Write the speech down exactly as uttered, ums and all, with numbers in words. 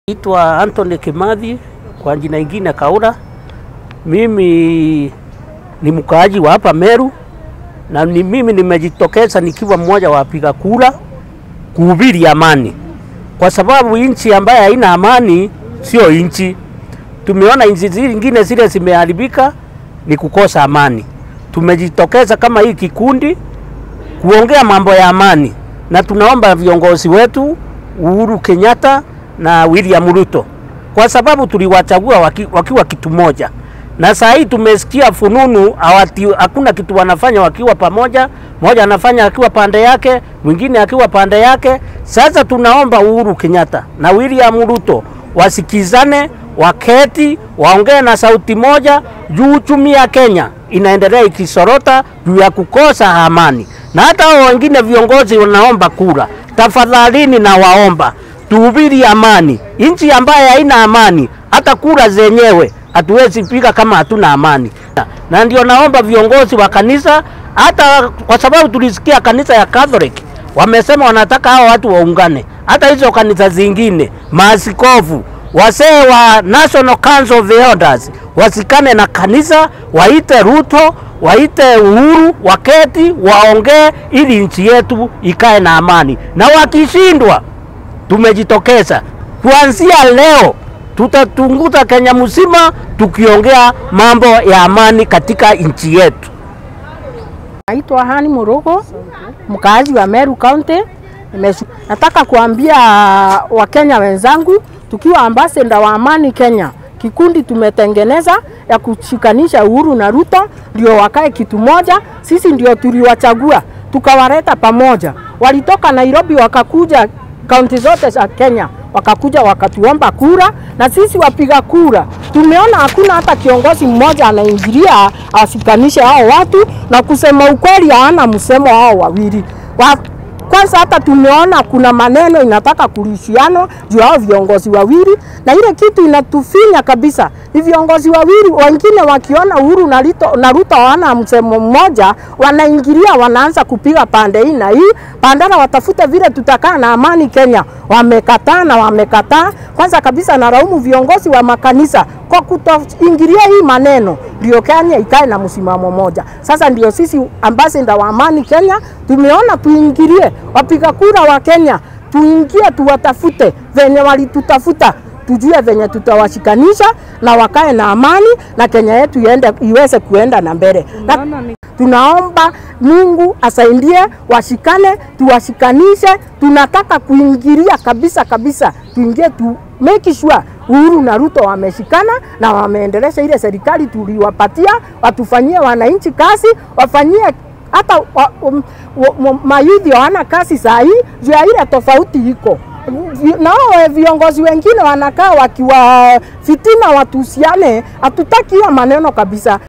Naitwa Anthony Kimathi, kwa jina ingine Kaura. Mimi ni mkaaji wa hapa Meru na ni mimi nimejitokeza nikiwa mmoja wa wapiga kura kuhubiri amani, kwa sababu nchi ambayo haina amani sio nchi. Tumeona nchi zingine zile zimeharibika ni kukosa amani. Tumejitokeza kama hii kikundi kuongea mambo ya amani, na tunaomba viongozi wetu Uhuru Kenyatta na William Ruto, kwa sababu tuliwachagua waki, wakiwa kitu moja, na saa hii tumesikia fununu awati, hakuna kitu wanafanya wakiwa pamoja. Mmoja anafanya akiwa pande yake, mwingine akiwa pande yake. Sasa tunaomba Uhuru Kenyatta na William Ruto wasikizane, waketi, waongee na sauti moja juu uchumi ya Kenya inaendelea ikisorota juu ya kukosa amani. Na hata hao wengine viongozi wanaomba kura, tafadhalini na waomba tuhubiri amani. Nchi ambayo haina amani, hata kura zenyewe hatuwezi piga kama hatuna amani. Na ndio naomba viongozi wa kanisa, hata kwa sababu tulisikia kanisa ya Catholic wamesema wanataka hao watu waungane. Hata hizo kanisa zingine, maaskofu, wasee wa National Council of the Elders wasikane na kanisa, waite Ruto, waite Uhuru, waketi, waongee ili nchi yetu ikae na amani. Na wakishindwa, tumejitokeza kuanzia leo tutatunguta Kenya mzima tukiongea mambo ya amani katika nchi yetu. Naitwa Hani Murugo, mkaaji wa Meru County. Nataka kuambia Wakenya wenzangu, tukiwa ambassador wa amani Kenya, kikundi tumetengeneza ya kushikanisha Uhuru na Ruto ndio wakae kitu moja. Sisi ndio tuliwachagua, tukawaleta pamoja. Walitoka Nairobi wakakuja kaunti zote za Kenya, wakakuja wakatuomba kura, na sisi wapiga kura tumeona hakuna hata kiongozi mmoja anaingilia ashikanishe hao watu, na kusema ukweli haana msemo hao wawili. Wa, kwanza hata tumeona kuna maneno inataka kulishiano juu hao viongozi wawili, na ile kitu inatufinya kabisa. Ni viongozi wawili wengine wakiona Uhuru na Ruto na Ruto wana msemo mmoja, wanaingilia wanaanza kupiga pande hii na hii, bandara watafute vile tutakaa na amani Kenya. Wamekataa na wamekataa. Kwanza kabisa naraumu viongozi wa makanisa kwa kutoingilia hii maneno, ndio Kenya ikae na msimamo moja. Sasa ndio sisi ambassador wa amani Kenya tumeona tuingilie wapiga kura wa Kenya, tuingie tuwatafute venye walitutafuta, tujue venye tutawashikanisha na wakae na amani na Kenya yetu iende iweze kuenda na mbele. Na tunaomba Mungu asaidie washikane, tuwashikanishe. Tunataka kuingilia kabisa kabisa, tuingie tu make sure Uhuru na Ruto wameshikana na wameendelesha ile serikali tuliwapatia, watufanyie wananchi kazi, wafanyie hata um, um, mayuthi wana kazi saa hii juu ya ile tofauti iko. Nao viongozi wengine wanakaa wakiwa fitina watusiane, hatutaki hiyo maneno kabisa.